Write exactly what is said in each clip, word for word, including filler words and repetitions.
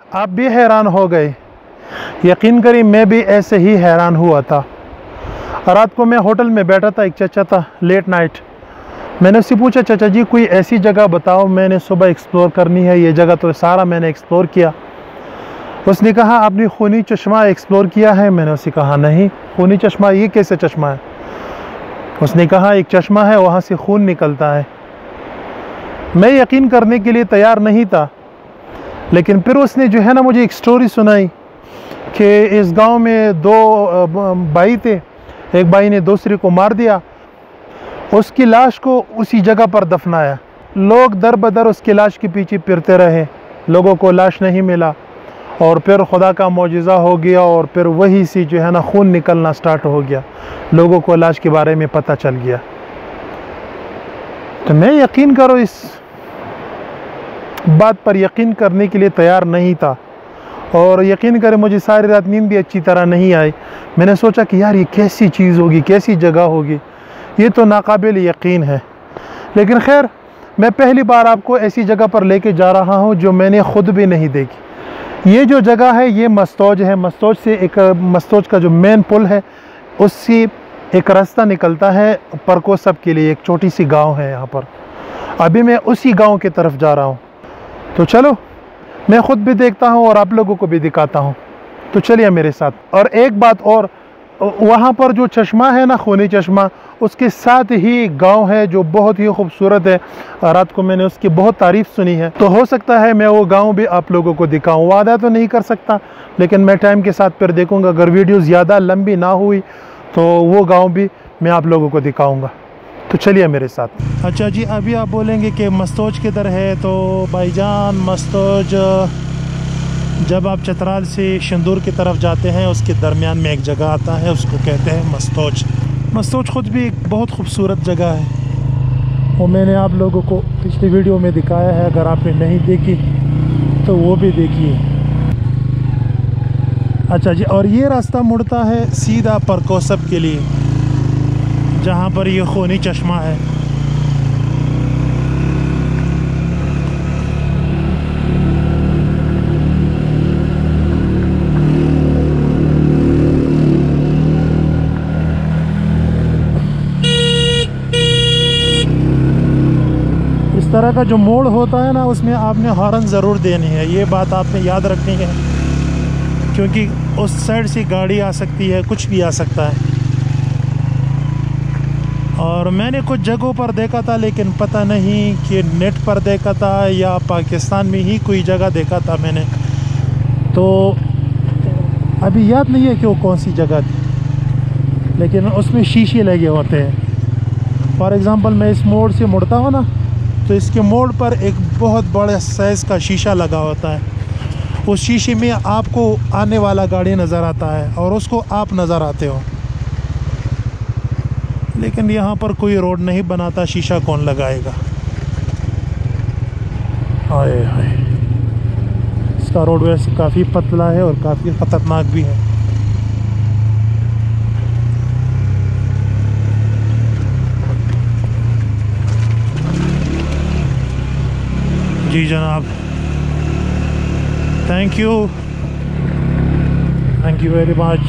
आप भी हैरान हो गए। यकीन करिए मैं भी ऐसे ही हैरान हुआ था। रात को मैं होटल में बैठा था, एक चाचा था, लेट नाइट। मैंने उससे पूछा, चाचा जी कोई ऐसी जगह बताओ, मैंने सुबह एक्सप्लोर करनी है। ये जगह तो सारा मैंने एक्सप्लोर किया। उसने कहा आपने खूनी चश्मा एक्सप्लोर किया है? मैंने उससे कहा नहीं। खूनी चश्मा, ये कैसे चश्मा है? उसने कहा एक चश्मा है, वहाँ से खून निकलता है। मैं यकीन करने के लिए तैयार नहीं था, लेकिन फिर उसने जो है ना मुझे एक स्टोरी सुनाई कि इस गांव में दो भाई थे, एक भाई ने दूसरे को मार दिया, उसकी लाश को उसी जगह पर दफनाया। लोग दर बदर उसकी लाश के पीछे फिरते रहे, लोगों को लाश नहीं मिला, और फिर खुदा का मौजज़ा हो गया, और फिर वही से जो है ना खून निकलना स्टार्ट हो गया, लोगों को लाश के बारे में पता चल गया। तो मैं यकीन करो इस बात पर यकीन करने के लिए तैयार नहीं था, और यकीन करें मुझे सारी रात नींद भी अच्छी तरह नहीं आई। मैंने सोचा कि यार ये कैसी चीज़ होगी, कैसी जगह होगी, ये तो नाकाबिल यकीन है। लेकिन खैर, मैं पहली बार आपको ऐसी जगह पर लेके जा रहा हूँ जो मैंने ख़ुद भी नहीं देखी। ये जो जगह है ये मस्तौज है। मस्तौज से एक मस्तौज का जो मेन पुल है उससे एक रास्ता निकलता है परकोसब के लिए। एक छोटी सी गांव है यहाँ पर। अभी मैं उसी गांव की तरफ जा रहा हूँ, तो चलो मैं ख़ुद भी देखता हूँ और आप लोगों को भी दिखाता हूँ। तो चलिए मेरे साथ। और एक बात और, वहाँ पर जो चश्मा है ना, खूनी चश्मा, उसके साथ ही गांव है जो बहुत ही खूबसूरत है। रात को मैंने उसकी बहुत तारीफ़ सुनी है, तो हो सकता है मैं वो गांव भी आप लोगों को दिखाऊं। वादा तो नहीं कर सकता, लेकिन मैं टाइम के साथ फिर देखूंगा। अगर वीडियो ज़्यादा लंबी ना हुई तो वो गांव भी मैं आप लोगों को दिखाऊंगा। तो चलिए मेरे साथ। अच्छा जी, अभी आप बोलेंगे कि मस्तौज किधर है? तो भाईजान, मस्तौज जब आप चतराल से शिंदूर की तरफ जाते हैं उसके दरमियान में एक जगह आता है, उसको कहते हैं मस्तौज। मस्तौज ख़ुद भी एक बहुत खूबसूरत जगह है, वो मैंने आप लोगों को पिछली वीडियो में दिखाया है। अगर आपने नहीं देखी तो वो भी देखिए। अच्छा जी, और ये रास्ता मुड़ता है सीधा परकोसब के लिए, जहाँ पर ये खूनी चश्मा है। इस तरह का जो मोड़ होता है ना, उसमें आपने हॉर्न ज़रूर देनी है। ये बात आपने याद रखनी है, क्योंकि उस साइड से गाड़ी आ सकती है, कुछ भी आ सकता है। और मैंने कुछ जगहों पर देखा था, लेकिन पता नहीं कि नेट पर देखा था या पाकिस्तान में ही कोई जगह देखा था मैंने, तो अभी याद नहीं है कि वो कौन सी जगह थी, लेकिन उसमें शीशे लगे होते हैं। फॉर एग्ज़ाम्पल, मैं इस मोड़ से मुड़ता हूँ ना, तो इसके मोड़ पर एक बहुत बड़ा साइज़ का शीशा लगा होता है। उस शीशे में आपको आने वाला गाड़ी नज़र आता है और उसको आप नज़र आते हो। लेकिन यहाँ पर कोई रोड नहीं बनाता, शीशा कौन लगाएगा? हाय हाय, इसका रोड वैसे काफ़ी पतला है और काफ़ी ख़तरनाक भी है। जी जनाब, thank you, thank you very much.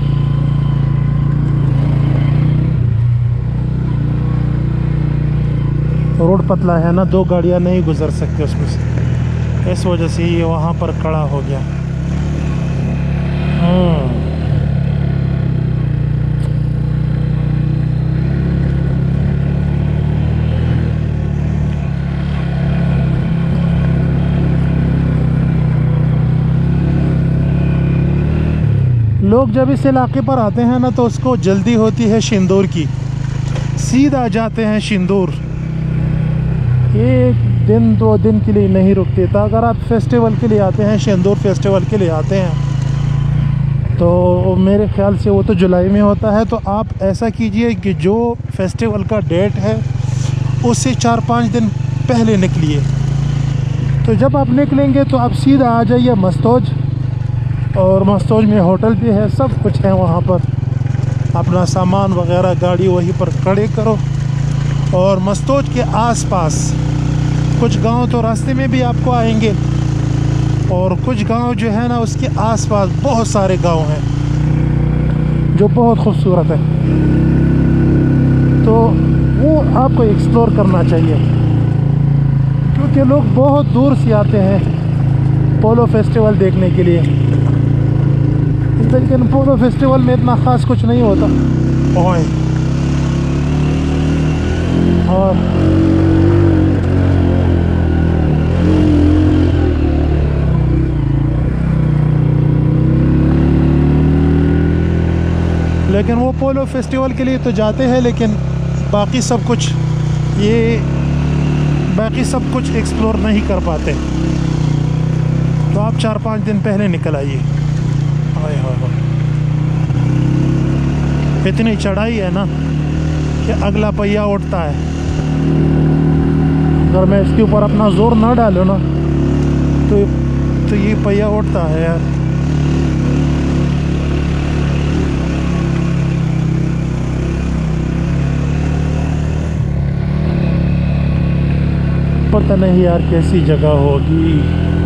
Road पतला है ना, दो गाड़ियां नहीं गुजर सकती उसमें से, इस वजह से ये वहाँ पर खड़ा हो गया। हम्म लोग जब इस इलाके पर आते हैं ना, तो उसको जल्दी होती है शिंदूर की, सीधा जाते हैं शिंदूर। एक दिन दो दिन के लिए नहीं रुकते। तो अगर आप फेस्टिवल के लिए आते हैं, शिंदूर फेस्टिवल के लिए आते हैं, तो मेरे ख्याल से वो तो जुलाई में होता है, तो आप ऐसा कीजिए कि जो फेस्टिवल का डेट है उससे चार पाँच दिन पहले निकलिए। तो जब आप निकलेंगे तो आप सीधा आ जाइए मस्तौज, और मस्तौज में होटल भी है, सब कुछ है वहाँ पर। अपना सामान वगैरह गाड़ी वहीं पर खड़े करो, और मस्तौज के आसपास कुछ गांव तो रास्ते में भी आपको आएंगे, और कुछ गांव जो है ना उसके आसपास बहुत सारे गांव हैं जो बहुत खूबसूरत है, तो वो आपको एक्सप्लोर करना चाहिए, क्योंकि लोग बहुत दूर से आते हैं पोलो फेस्टिवल देखने के लिए। लेकिन पोलो फेस्टिवल में इतना ख़ास कुछ नहीं होता। ओए और लेकिन वो पोलो फेस्टिवल के लिए तो जाते हैं, लेकिन बाकी सब कुछ ये बाकी सब कुछ एक्सप्लोर नहीं कर पाते। तो आप चार पाँच दिन पहले निकल आइए। हाय हाय हाय, इतनी चढ़ाई है ना कि अगला पहिया उठता है। अगर मैं इसके ऊपर अपना जोर ना डालूँ ना तो तो ये पहिया उठता है यार। पता नहीं यार कैसी जगह होगी।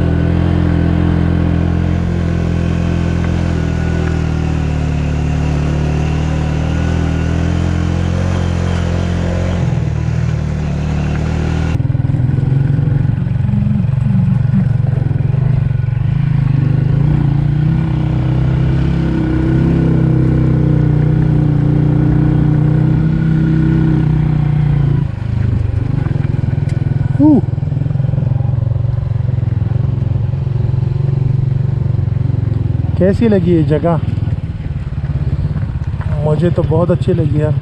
कैसी लगी ये जगह? मुझे तो बहुत अच्छी लगी यार।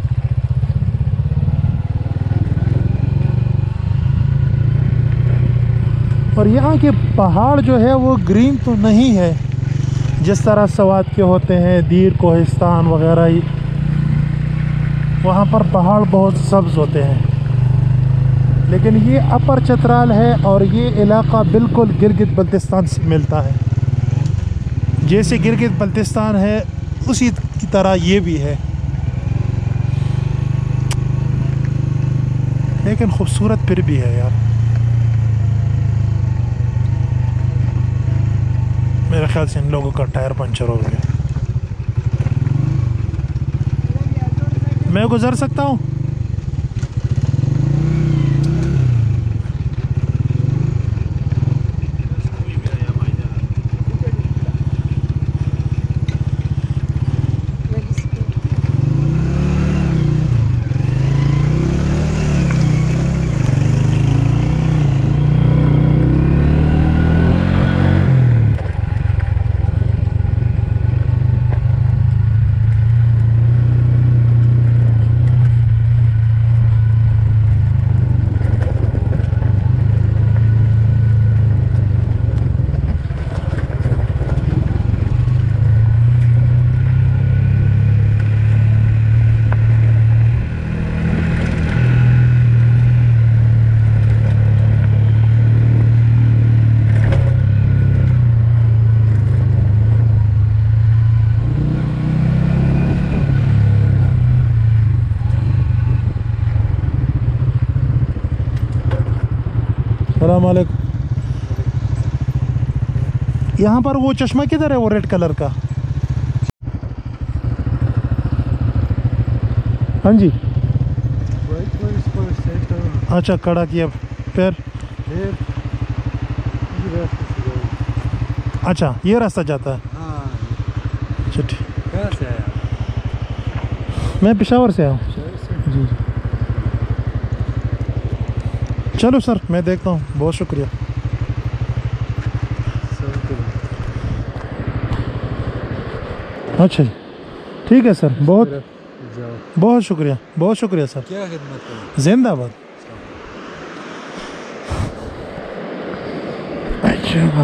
और यहाँ के पहाड़ जो है वो ग्रीन तो नहीं है जिस तरह सवात के होते हैं, दीर कोहिस्तान वगैरह ही। वहाँ पर पहाड़ बहुत सब्ज़ होते हैं, लेकिन ये अपर चतराल है और ये इलाका बिल्कुल गिलगित बल्तिस्तान से मिलता है। जैसे गिलगित बल्तिस्तान है उसी की तरह ये भी है, लेकिन खूबसूरत फिर भी है यार। मेरे ख्याल से इन लोगों का टायर पंचर हो गया। मैं गुजर सकता हूँ? अस्सलाम वालेकुम। यहाँ पर वो चश्मा किधर है, वो रेड कलर का? हाँ जी, अच्छा खड़ा किया फिर। अच्छा ये रास्ता जाता है। अच्छा ठीक। कहाँ से आया? मैं पेशावर से आया हूँ जी जी। चलो सर मैं देखता हूँ, बहुत शुक्रिया। अच्छा ठीक है सर, बहुत बहुत शुक्रिया, बहुत शुक्रिया सर। क्या खिदमत करें? जिंदाबाद। अच्छा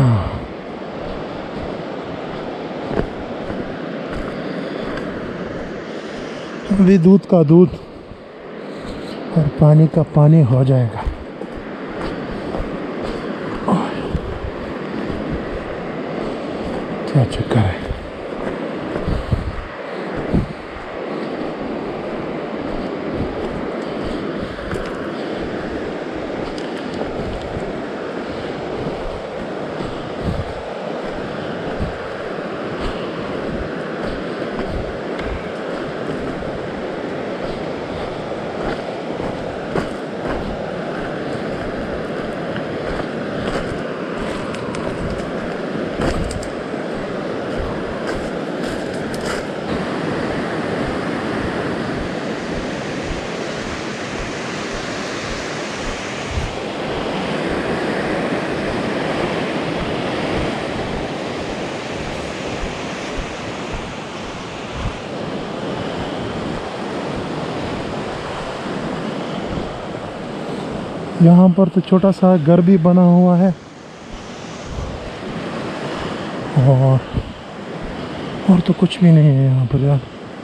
अभी दूध का दूध और पानी का पानी हो जाएगा। क्या चक्कर है? यहाँ पर तो छोटा सा घर भी बना हुआ है और और तो कुछ भी नहीं है यहाँ पर यार।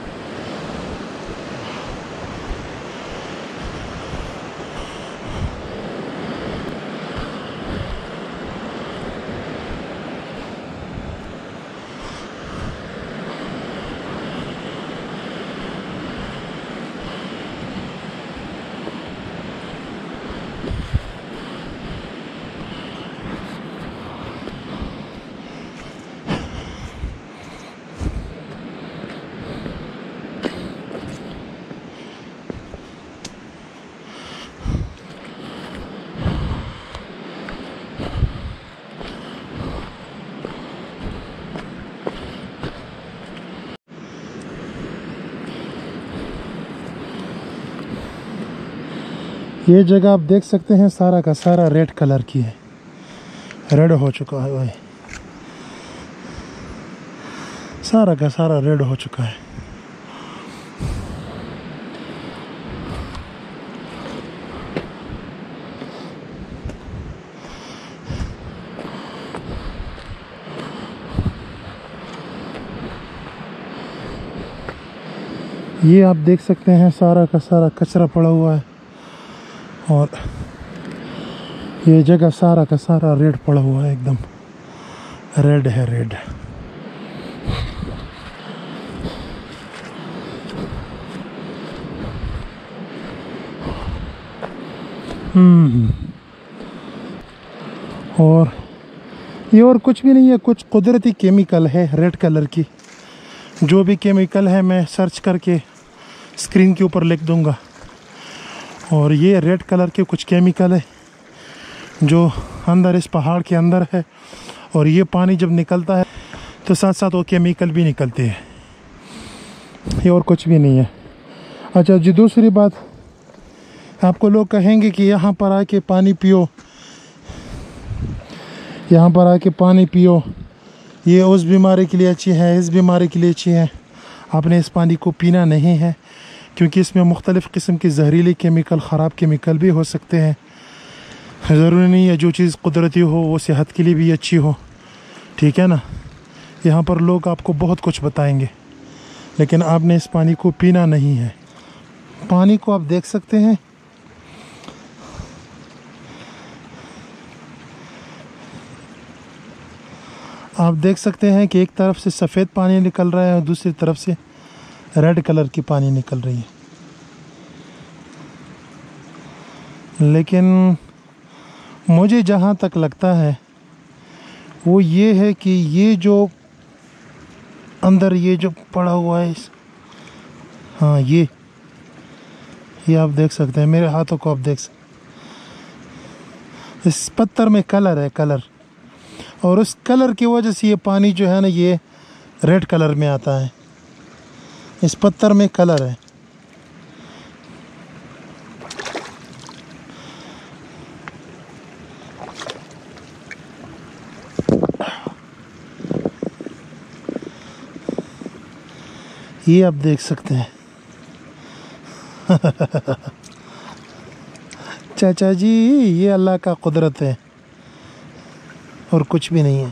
ये जगह आप देख सकते हैं सारा का सारा रेड कलर की है, रेड हो चुका है भाई, सारा का सारा रेड हो चुका है। ये आप देख सकते हैं सारा का सारा कचरा पड़ा हुआ है और ये जगह सारा का सारा रेड पड़ा हुआ है, एकदम रेड है, रेड। हम्म और ये और कुछ भी नहीं है, कुछ कुदरती केमिकल है रेड कलर की। जो भी केमिकल है मैं सर्च करके स्क्रीन के ऊपर लिख दूंगा। और ये रेड कलर के कुछ केमिकल है जो अंदर इस पहाड़ के अंदर है, और ये पानी जब निकलता है तो साथ साथ वो केमिकल भी निकलते हैं। ये और कुछ भी नहीं है। अच्छा जी, दूसरी बात, आपको लोग कहेंगे कि यहाँ पर आके पानी पियो, यहाँ पर आके पानी पियो, ये उस बीमारी के लिए अच्छी है, इस बीमारी के लिए अच्छी है। आपने इस पानी को पीना नहीं है, क्योंकि इसमें मुख्तलिफ़ किस्म के जहरीले केमिकल, ख़राब केमिकल भी हो सकते हैं। ज़रूरी नहीं है जो चीज़ कुदरती हो वो सेहत के लिए भी अच्छी हो, ठीक है ना। यहाँ पर लोग आपको बहुत कुछ बताएंगे, लेकिन आपने इस पानी को पीना नहीं है। पानी को आप देख सकते हैं, आप देख सकते हैं कि एक तरफ से सफ़ेद पानी निकल रहा है और दूसरी तरफ से रेड कलर की पानी निकल रही है। लेकिन मुझे जहाँ तक लगता है वो ये है कि ये जो अंदर ये जो पड़ा हुआ है, हाँ ये ये आप देख सकते हैं, मेरे हाथों को आप देख सकते हैं। इस पत्थर में कलर है, कलर, और उस कलर की वजह से ये पानी जो है ना ये रेड कलर में आता है। इस पत्थर में कलर है। ये आप देख सकते हैं। चाचा जी, ये अल्लाह का कुदरत है और कुछ भी नहीं है।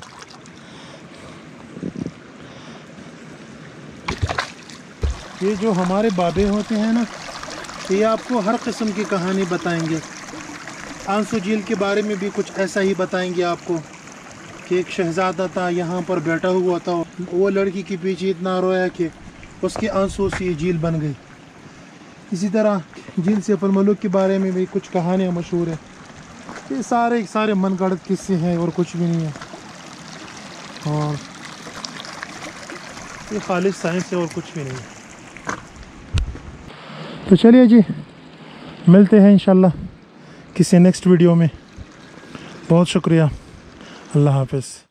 ये जो हमारे बाबे होते हैं ना, ये आपको हर किस्म की कहानी बताएंगे। आंसू झील के बारे में भी कुछ ऐसा ही बताएंगे आपको कि एक शहजादा था, यहाँ पर बैठा हुआ था, वो लड़की के पीछे इतना रोया कि उसके आंसू से ये झील बन गई। इसी तरह झील सैफ अल-मलूक के बारे में भी कुछ कहानियाँ मशहूर है। ये सारे सारे मनगढ़ंत किस्से हैं और कुछ भी नहीं है, और ये खालिस साइंस है और कुछ भी नहीं है। तो चलिए जी, मिलते हैं इंशाल्लाह किसी नेक्स्ट वीडियो में। बहुत शुक्रिया, अल्लाह हाफ़िज़।